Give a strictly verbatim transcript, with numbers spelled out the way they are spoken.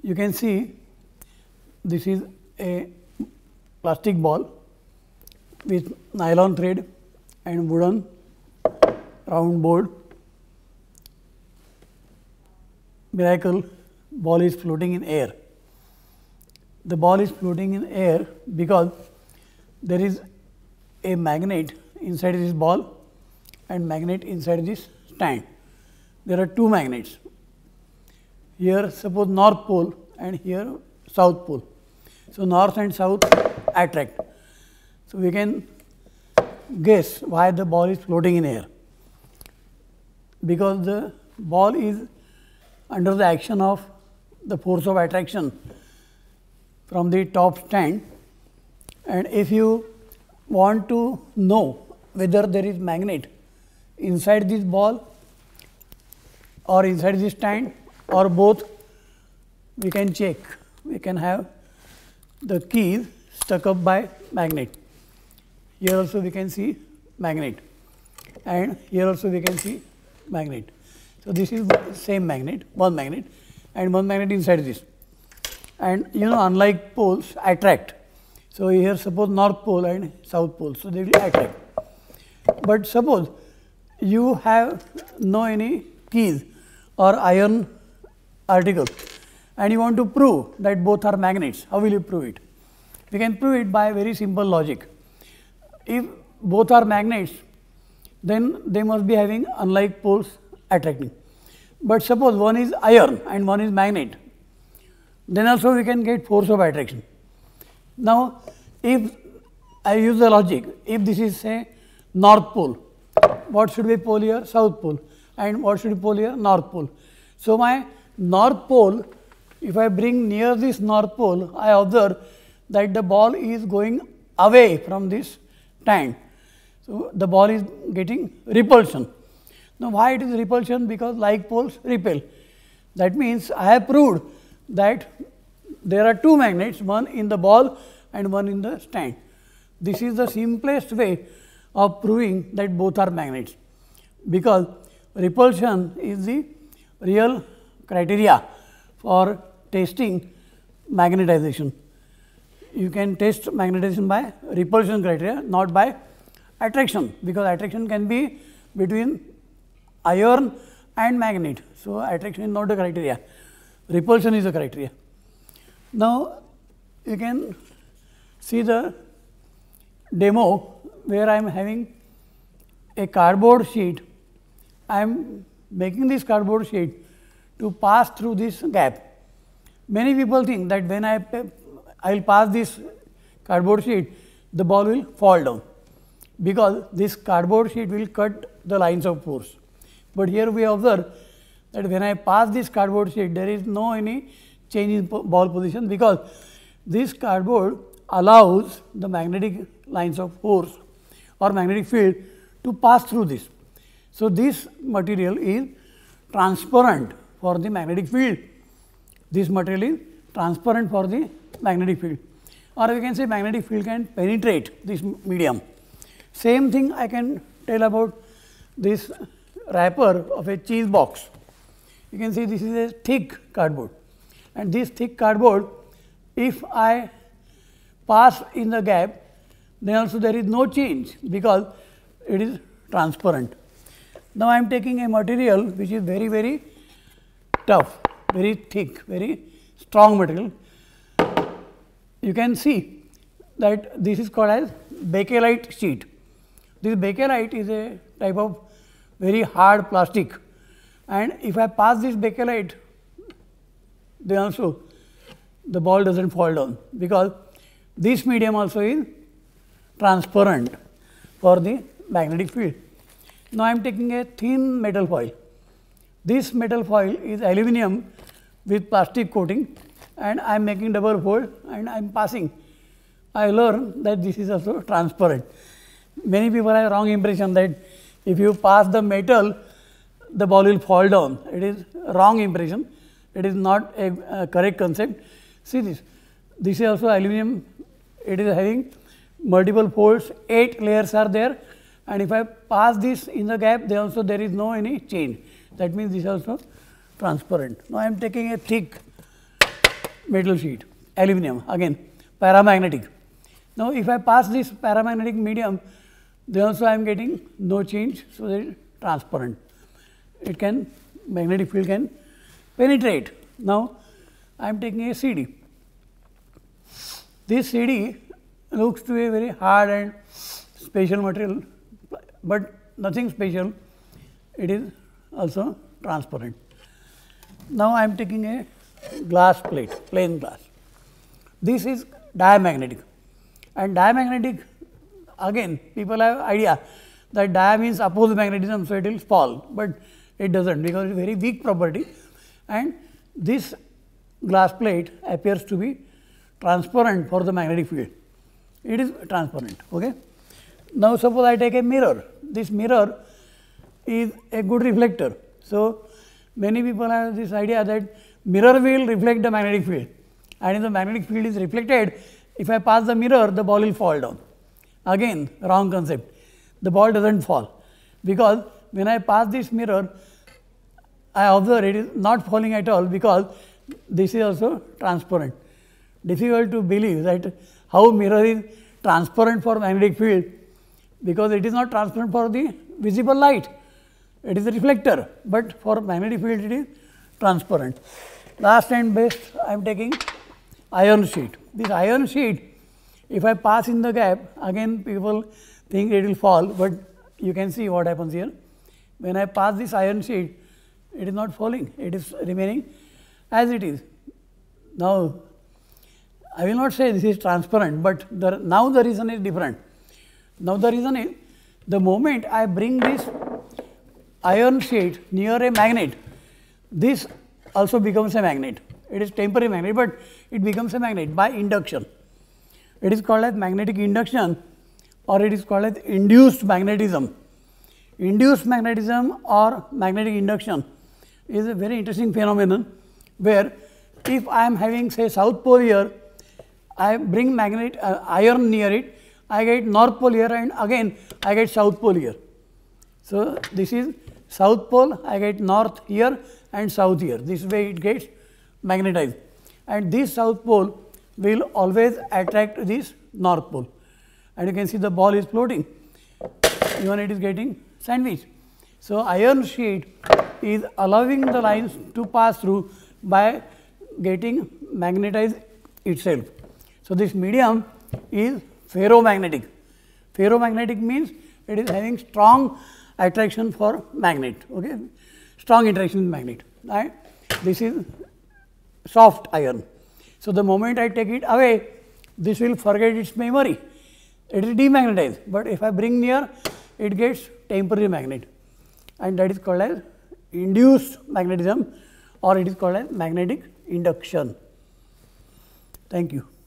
you can see this is a plastic ball with nylon thread and wooden round board. Miracle, ball is floating in air. The ball is floating in air because there is a magnet inside this ball and magnet inside this stand. There are two magnets. Here suppose north pole and here south pole. So, north and south attract. So, we can guess why the ball is floating in air, because the ball is under the action of the force of attraction from the top stand, and if you want to know whether there is magnet inside this ball or inside this stand or both, we can check. We can have the keys stuck up by magnet. Here also we can see magnet, and here also we can see magnet. So, this is same magnet, one magnet and one magnet inside this, and you know unlike poles attract. So, here suppose north pole and south pole. So, they will attract, but suppose you have no any keys or iron article and you want to prove that both are magnets. How will you prove it? We can prove it by very simple logic. If both are magnets, then they must be having unlike poles attracting. But suppose one is iron and one is magnet, then also we can get force of attraction. Now, if I use the logic, if this is say north pole, what should be pole here? South pole, and what should be pole here? North pole. So, my north pole, if I bring near this north pole, I observe that the ball is going away from this stand. So, the ball is getting repulsion. Now, why it is repulsion? Because like poles repel. That means, I have proved that there are two magnets, one in the ball and one in the stand. This is the simplest way of proving that both are magnets, because repulsion is the real criteria for testing magnetization. You can test magnetization by repulsion criteria, not by attraction, because attraction can be between iron and magnet. So, attraction is not the criteria, repulsion is the criteria. Now, you can see the demo where I am having a cardboard sheet. I am making this cardboard sheet to pass through this gap. Many people think that when I, I will pass this cardboard sheet, the ball will fall down, because this cardboard sheet will cut the lines of force. But here we observe that when I pass this cardboard sheet, there is no any change in ball position, because this cardboard allows the magnetic lines of force or magnetic field to pass through this. So, this material is transparent for the magnetic field. This material is transparent for the magnetic field, or we can say magnetic field can penetrate this medium. Same thing I can tell about this wrapper of a cheese box. You can see this is a thick cardboard, and this thick cardboard, if I pass in the gap, then also there is no change, because it is transparent. Now, I am taking a material which is very very tough, very thick, very strong material. You can see that this is called as bakelite sheet. This bakelite is a type of very hard plastic, and if I pass this bakelite, then also the ball does not fall down, because this medium also is transparent for the magnetic field. Now, I am taking a thin metal foil. This metal foil is aluminum with plastic coating, and I am making double fold and I am passing. I learn that this is also transparent. Many people have wrong impression that if you pass the metal, the ball will fall down. It is wrong impression. It is not a uh, correct concept. See this. This is also aluminum. It is having multiple folds. Eight layers are there, and if I pass this in the gap, then also there is no any change. That means this is also transparent. Now, I am taking a thick metal sheet, aluminum, again paramagnetic. Now, if I pass this paramagnetic medium, then also I am getting no change, so that it is transparent. It can, magnetic field can penetrate. Now, I am taking a C D. This C D looks to be a very hard and special material, but nothing special, it is also transparent. Now, I am taking a glass plate, plain glass. This is diamagnetic, and diamagnetic, again people have idea that dia means opposite magnetism, so it will fall, but it does not, because it is very weak property, and this glass plate appears to be transparent for the magnetic field. It is transparent. Okay. Now, suppose I take a mirror. This mirror is a good reflector. So, many people have this idea that mirror will reflect the magnetic field, and if the magnetic field is reflected, if I pass the mirror, the ball will fall down. Again, wrong concept. The ball does not fall, because when I pass this mirror, I observe it is not falling at all, because this is also transparent. Difficult to believe that how mirror is transparent for magnetic field, because it is not transparent for the visible light. It is a reflector, but for magnetic field it is transparent. Last and best, I am taking iron sheet. This iron sheet, if I pass in the gap, again people think it will fall, but you can see what happens here. When I pass this iron sheet, it is not falling, it is remaining as it is. Now, I will not say this is transparent, but the, now the reason is different. Now, the reason is, the moment I bring this iron sheet near a magnet, this also becomes a magnet. It is temporary magnet, but it becomes a magnet by induction. It is called as magnetic induction, or it is called as induced magnetism. Induced magnetism or magnetic induction is a very interesting phenomenon, where if I am having, say, south pole here, I bring magnet uh, iron near it, I get north pole here, and again I get south pole here. So, this is south pole, I get north here and south here. This way it gets magnetized, and this south pole will always attract this north pole, and you can see the ball is floating, even it is getting sandwiched. So, iron sheet is allowing the lines to pass through by getting magnetized itself. So, this medium is ferromagnetic. Ferromagnetic means it is having strong attraction for magnet, okay? Strong interaction with magnet. Right? This is soft iron. So, the moment I take it away, this will forget its memory. It is demagnetized, but if I bring near, it gets temporary magnet, and that is called as induced magnetism, or it is called as magnetic induction. Thank you.